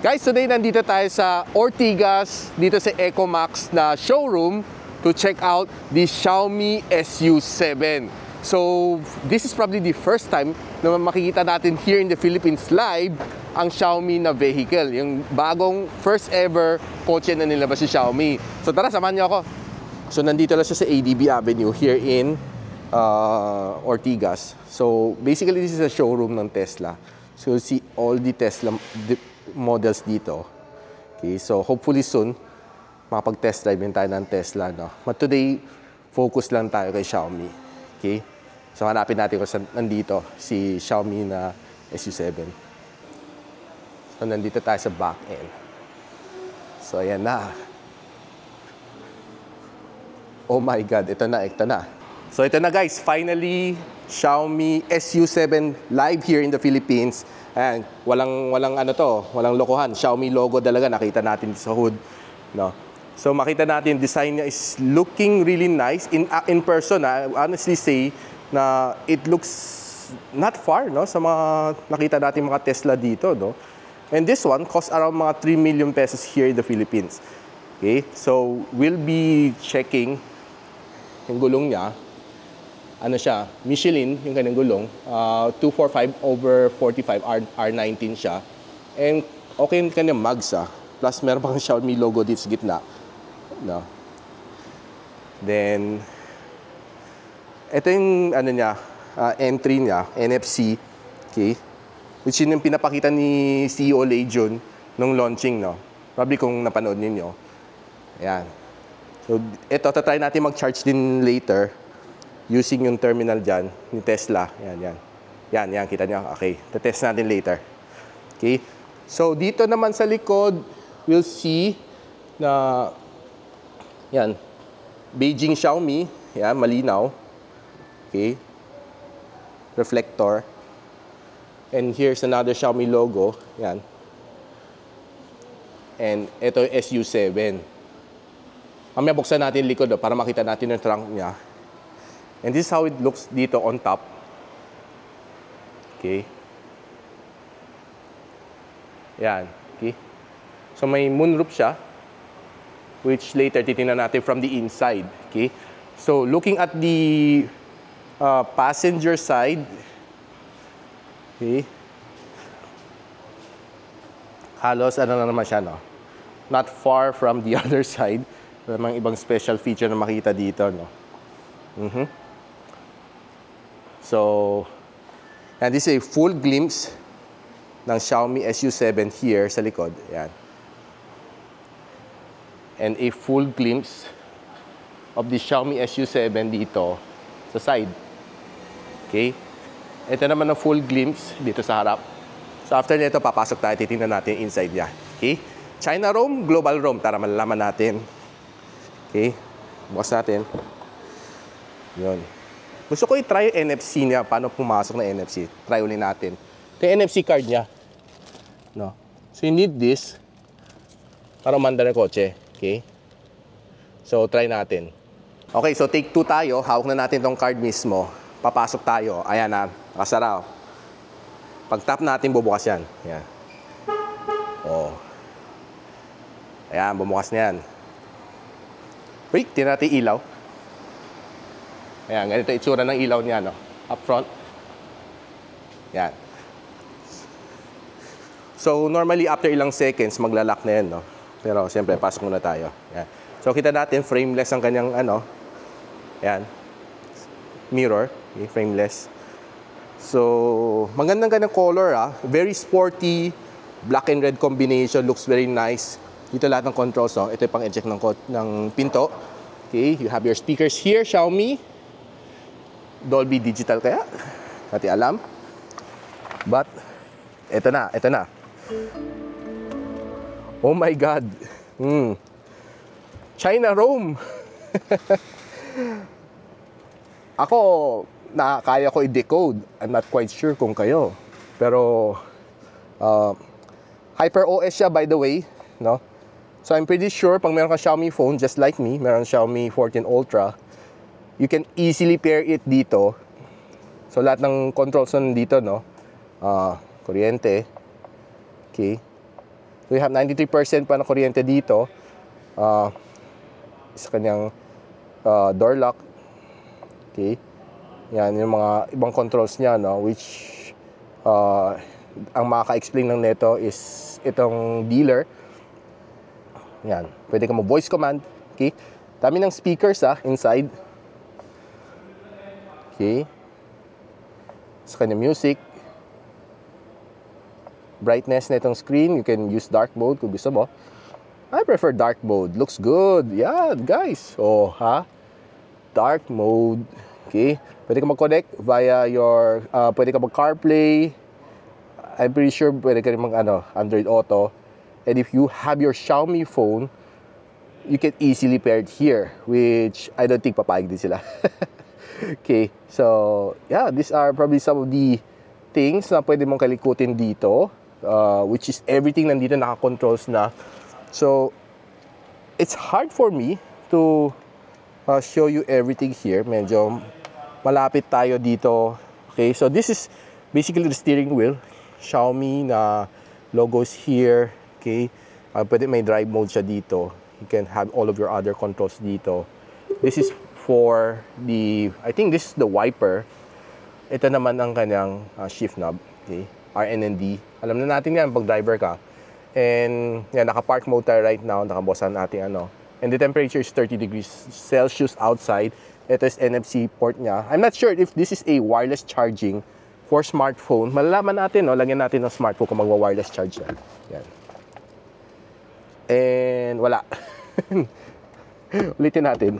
Guys, today nandito tayo sa Ortigas, dito sa Ecomax na showroom to check out the Xiaomi SU7. So, this is probably the first time na makikita natin here in the Philippines live ang Xiaomi na vehicle. Yung bagong first ever kotse na nilabas si Xiaomi. So tara, samahan niyo ako. So nandito lang siya sa ADB Avenue here in Ortigas. So basically this is a showroom ng Tesla. So you'll see all the Tesla models dito. Okay, so hopefully soon makapag-test drive din tayo ng Tesla, no? But today, focus lang tayo kay Xiaomi. Okay? So hanapin natin kung saan nandito si Xiaomi na SU7. So nandito tayo sa back end. So ayan na. Oh my God, ito na. So ito na guys, finally Xiaomi SU7 live here in the Philippines. Ayan, walang lokohan. Xiaomi logo talaga nakita natin sa hood, no? So makita natin design niya is looking really nice in person. I honestly say na it looks not far, no, sa mga nakita natin mga Tesla dito, no? And this one costs around mga 3 million pesos here in the Philippines. Okay? So we'll be checking yung gulong niya. Ano siya, Michelin, yung kanyang gulong, 245/45 R19 siya. And okay yung kanyang mags, Plus, meron pang Xiaomi logo dito sa gitna. No? Then, ito yung ano niya, entry niya, NFC. Okay? Which yun yung pinapakita ni CEO Legion nung launching, no? Probably kung napanood ninyo. Ayan. So, ito, tatry natin mag-charge din later using yung terminal dyan ni Tesla. Yan, kita nyo. Okay, test natin later. Okay, so dito naman sa likod, we'll see na, yan, Beijing Xiaomi. Yan, malinaw. Okay, reflector. And here's another Xiaomi logo. Yan. And ito yung SU7. Mamaya buksan natin yung likod para makita natin yung trunk niya. And this is how it looks dito on top. Okay. Yan. Okay. So may moonroof siya, which later titingnan natin from the inside. Okay. So looking at the passenger side, okay, halos ano na naman siya, no? Not far from the other side. May ibang special feature na makita dito, no? So, and this is a full glimpse ng Xiaomi SU7 here sa likod. Yan. And a full glimpse of the Xiaomi SU7 dito sa side. Okay? Ito naman ang full glimpse dito sa harap. So, after nito, papasok tayo. Titingnan natin inside niya. Okay? China ROM, Global ROM. Tara, malalaman natin. Okay? Bukas natin. Yun. Gusto ko i-try yung NFC niya, paano pumasok na NFC. Try ulit natin. Ito yung NFC card niya. No? So, you need this para umandar ng kotse. Okay? So, try natin. Okay, so take 2 tayo. Hawak na natin tong card mismo. Papasok tayo. Ayan na, nakasara. Pag tap natin, bubukas yan. Ayan. Oh. Ayan, bumukas na yan. Wait, tingnan natin ilaw. Ayan, ganito itsura ng ilaw niya, no? Up front. Yan. So, normally, after ilang seconds, maglalak na yan, no? Pero, siyempre, pasok muna tayo. Yan. So, kita natin, frameless ang kanyang, ano, yan, mirror. Okay, frameless. So, magandang kanyang color, Very sporty, black and red combination. Looks very nice. Dito lahat ng controls, no? Ito yung pang-eject ng pinto. Okay, you have your speakers here, Xiaomi. Dolby Digital kaya? Hindi alam. But, ito na. Oh my God. China ROM. Ako, kaya ko i-decode. I'm not quite sure kung kayo. Pero, HyperOS siya, by the way. No? So, I'm pretty sure, pag meron kang Xiaomi phone, just like me, meron Xiaomi 14 Ultra, you can easily pair it dito. So, lahat ng controls nandito, no? Kuryente. Okay. So we have 93% pa na kuryente dito. Sa kanyang door lock. Okay. Yan, yung mga ibang controls niya, no? Which, ang makaka-explain ng neto is itong dealer. Yan. Pwede ka mo voice command. Okay. Dami ng speakers, inside. Okay. Sa kanyang music. Brightness na itong screen. You can use dark mode kung gusto mo. I prefer dark mode. Looks good. Yeah, guys. Oh, dark mode. Okay. Pwede ka mag-connect via your, pwede ka mag-CarPlay. I'm pretty sure pwede ka rin Android Auto. And if you have your Xiaomi phone, you can easily pair it here, which I don't think papayag din sila. Okay. So, yeah, these are probably some of the things na pwede mong kalikutin dito, which is everything nandito naka-controls na. So, it's hard for me to show you everything here. Medyo malapit tayo dito. Okay, so this is basically the steering wheel. Xiaomi na logos here. Okay, pwede may drive mode siya dito. You can have all of your other controls dito. This is for the, I think this is the wiper. Ito naman ang kanyang shift knob. Okay, RN&D. Alam na natin yan pag driver ka. And yan, naka-park mode tayo right now. Nakabosan natin And the temperature is 30 degrees Celsius outside. Ito is NFC port niya. I'm not sure if this is a wireless charging for smartphone. Malalaman natin, lagyan natin ng smartphone kung magwa-wireless charge yan. Yan. And wala. Ulitin natin.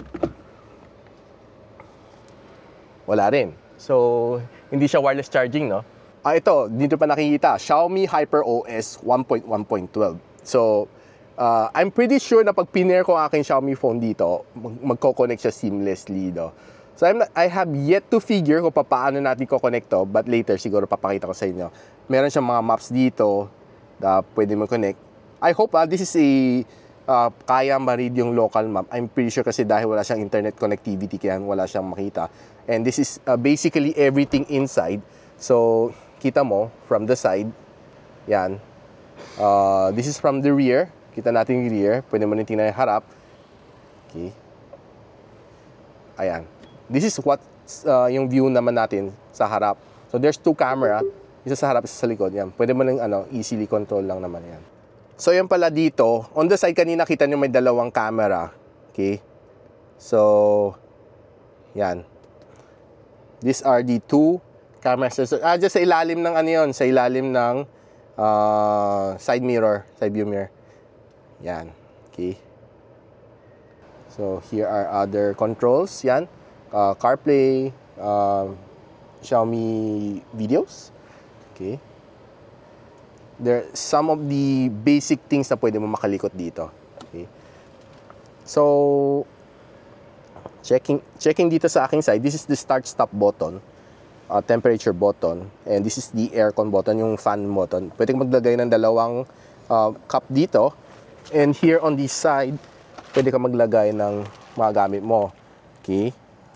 Wala rin. So, hindi siya wireless charging, no? Ito, dito pa nakikita, Xiaomi HyperOS 1.1.12. So, I'm pretty sure na pag pinair ko ang aking Xiaomi phone dito, magko-connect siya seamlessly, no? So, I have yet to figure kung paano natin ko-connect to, but later siguro papakita ko sa inyo. Meron siyang mga maps dito na pwede mo connect. I hope this is a kaya ma-read yung local map. I'm pretty sure kasi dahil wala siyang internet connectivity kaya wala siyang makita. And this is basically everything inside. So, kita mo from the side. Yan. This is from the rear. Kita natin yung rear. Pwede mo rin tingnan yung harap. Okay. Ayan. This is what yung view naman natin sa harap. So, there's two camera. Isa sa harap, isa sa likod. Yan. Pwede mo rin easily control lang naman yan. So, yan pala dito. On the side, kanina kita nyo may dalawang camera. Okay. So, yan. These are the two cameras. Just sa ilalim ng yun, sa ilalim ng side mirror, side view mirror. Yan. Okay. So, here are other controls. Yan. CarPlay, Xiaomi videos. Okay. There are some of the basic things na pwede mo makalikot dito. Okay. So, checking dito sa aking side, this is the start-stop button, temperature button, and this is the aircon button, yung fan button. Pwede kang maglagay ng dalawang cup dito, and here on this side, pwede kang maglagay ng mga gamit mo. Okay.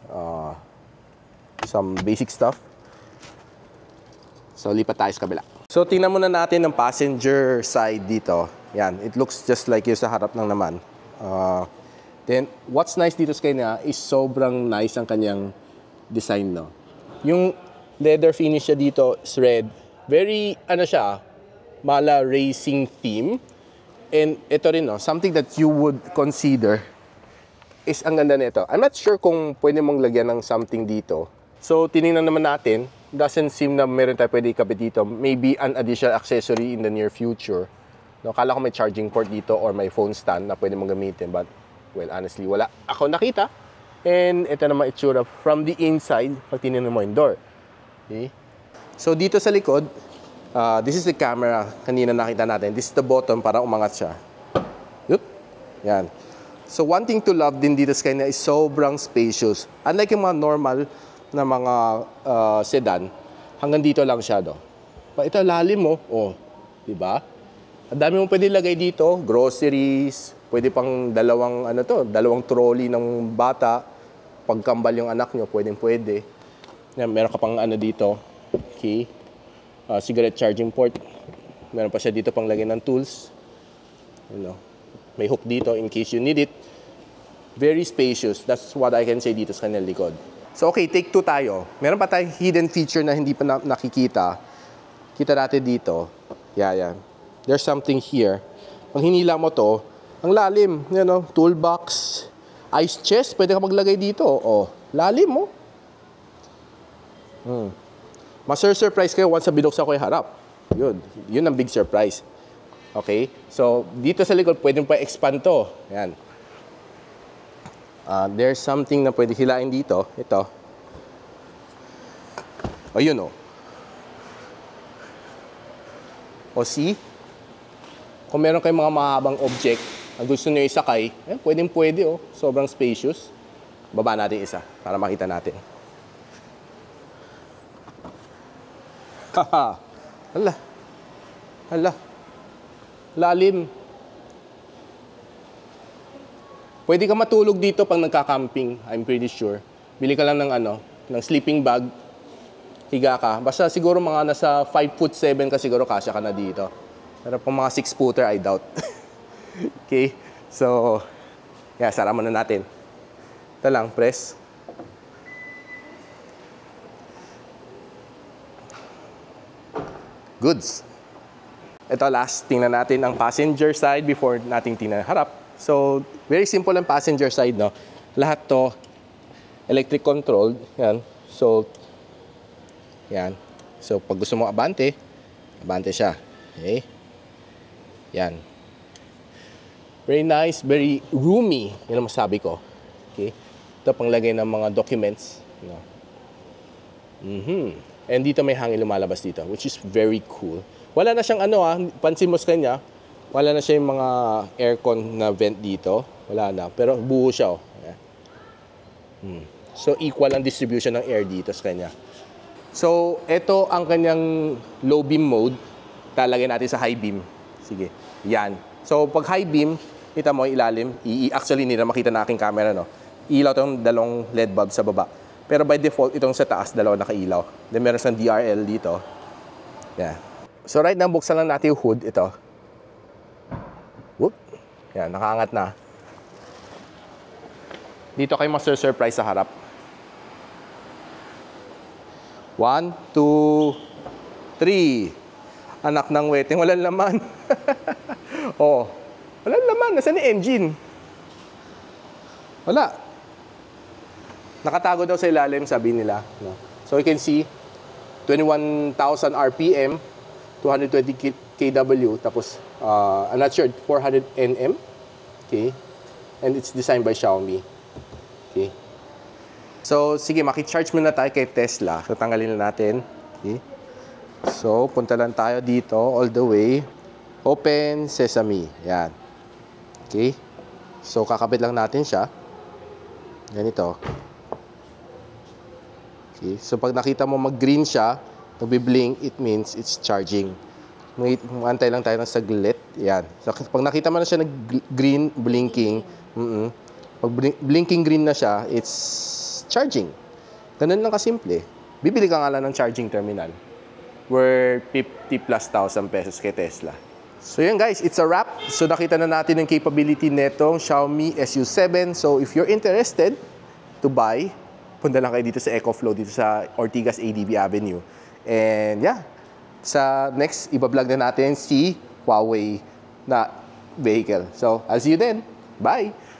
Some basic stuff. So, lipat tayo sa kabila. So, tingnan muna natin ang passenger side dito. Yan, it looks just like yung sa harap lang naman. Then, what's nice dito sa kanya is sobrang nice ang kanyang design, no? Yung leather finish siya dito is red. Very, mala racing theme. And ito rin, no, something that you would consider is ang ganda nito. I'm not sure kung pwede mong lagyan ng something dito. So, tinignan naman natin. Doesn't seem na meron tayo pwede ikabit dito. Maybe an additional accessory in the near future. No, kala ko may charging port dito or may phone stand na pwede mong gamitin. But, well, honestly, wala ako nakita. And ito naman itsura from the inside pag tinignan mo yung door. Okay? So, dito sa likod, this is the camera. Kanina nakita natin. This is the button para umangat siya. Yup. Yan. So, one thing to love din dito sa kanya is sobrang spacious. Unlike yung mga normal na mga sedan, hanggang dito lang siya, do. Ito, lalim mo. Oh, di ba? Ang dami mong pwede lagay dito. Groceries. Pwede pang dalawang trolley ng bata. Pagkambal yung anak nyo, pwede. Yan, meron ka pang dito. Okay. Cigarette charging port. Meron pa siya dito pang lagyan ng tools. You know, may hook dito in case you need it. Very spacious. That's what I can say dito sa kanyang likod. So, okay, take 2 tayo. Meron pa tayong hidden feature na hindi pa nakikita. Kita natin dito. Yan. There's something here. Pag hinila mo to, ang lalim. You know, toolbox, ice chest, pwede ka maglagay dito. Oh, lalim mo. Surprise kayo once na binuksan ko yung harap. Yun ang big surprise. Okay? So, dito sa likod, pwede pa expand to. Yan. There's something na pwede hilain dito. Ito. O, yun o. O, see? Kung meron kayong mga mahabang object, ang gusto nyo isakay, pwede o. Sobrang spacious. Baba natin isa para makita natin. Haha. Hala. Lalim. Pwede ka matulog dito pag nagka-camping, I'm pretty sure. Bili ka lang ng sleeping bag. Higa ka. Basta siguro mga nasa 5'7" ka siguro kasya ka na dito. Pero pang mga 6-footer, I doubt. Okay? So, sara mo na natin. Ito lang, press. Goods. Ito last, tingnan natin ang passenger side before nating tingnan harap. So, very simple ang passenger side, no? Lahat to electric controlled. Yan. So, pag gusto mo abante siya. Okay? Yan. Very nice, very roomy. Yan ang masabi ko. Okay? Ito panglagay ng mga documents. No? And dito may hangin lumalabas dito, which is very cool. Wala na siyang pansin mo sa kanya, wala na siya yung mga aircon na vent dito. Wala na. Pero buo siya, oh. So, equal ang distribution ng air dito sa kanya. So, ito ang kanyang low beam mode. Talagay natin sa high beam. Sige. Yan. So, pag high beam, kita mo ilalim. Actually, hindi na makita na aking camera, no? Ilaw itong dalawang LED bulb sa baba. Pero by default, itong sa taas, dalawa nakailaw. Then, meron siyang DRL dito. Yan. So, right now, buksan lang natin yung hood. Ito. Whoop. Yan, nakaangat na. Dito kayo surprise sa harap. 1, 2, 3. Anak ng weteng, walang laman. Oh, walang laman. Nasaan yung engine? Wala. Nakatago daw sa ilalim, sabi nila. No? So you can see, 21,000 RPM, 220 kW, tapos, I'm not sure, 400 Nm. Okay. And it's designed by Xiaomi. Okay. So, sige, makicharge muna tayo kay Tesla. So, tanggalin na natin. Okay. So, punta lang tayo dito, all the way. Open Sesame. Yan. Okay. So, kakabit lang natin siya. Ganito. Okay. So, pag nakita mo mag-green siya, nagbi-blink, it means it's charging. Antay lang tayo ng saglit. Yan. So, pag nakita mo na siya nag-green, blinking, pag blinking green na siya, it's charging. Ganun lang kasimple. Bibili ka nga lang ng charging terminal. Worth 50,000+ pesos kay Tesla. So yan guys, it's a wrap. So nakita na natin ang capability netong Xiaomi SU7. So if you're interested to buy, punta lang kayo dito sa EcoFlow, dito sa Ortigas ADB Avenue. And yeah, sa next, iba-vlog na natin si Huawei na vehicle. So I'll see you then. Bye!